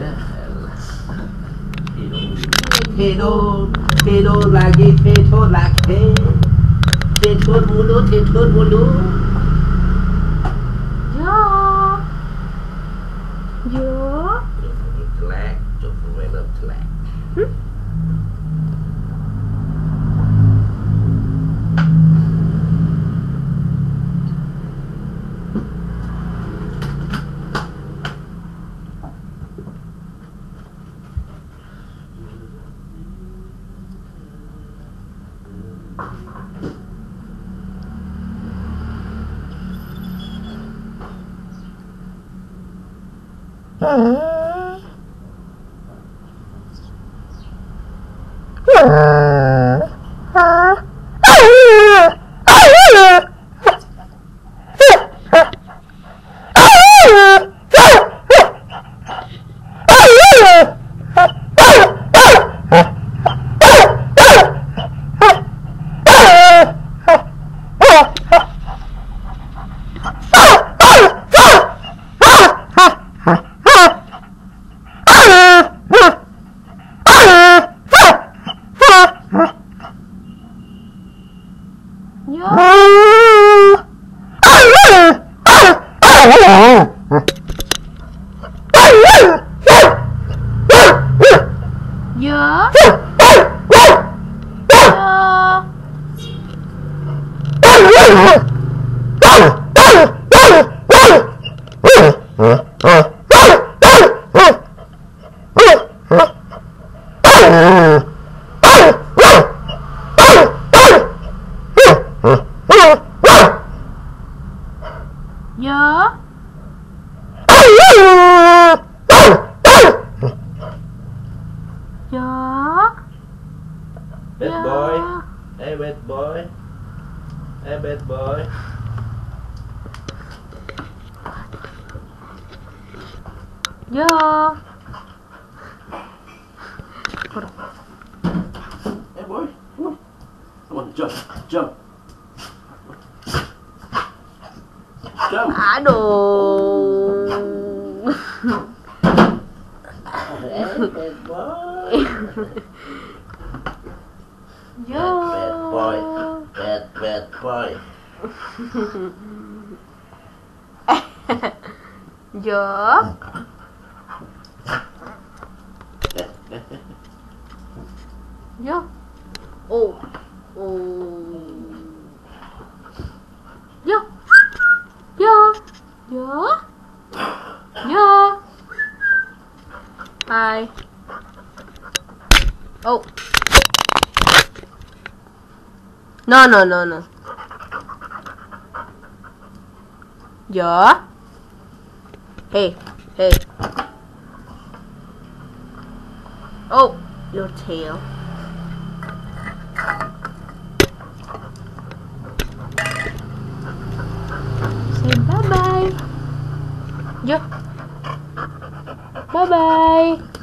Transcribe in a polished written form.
Tidur lagi, tidur lagi. Tidur mulu. Ya. Jelek, coba memang jelek. Bad boy. Hey bad boy. Hey bad boy. Ya. Hey boy. Come on, jump. Jump. Aduh. Hey bad boy. Yo. Bad boy. Bad boy. Yo. Yo. Oh. Yo. Hi. Oh. No. Yeah. Hey. Oh, your tail. Say bye-bye. Yeah. Bye-bye.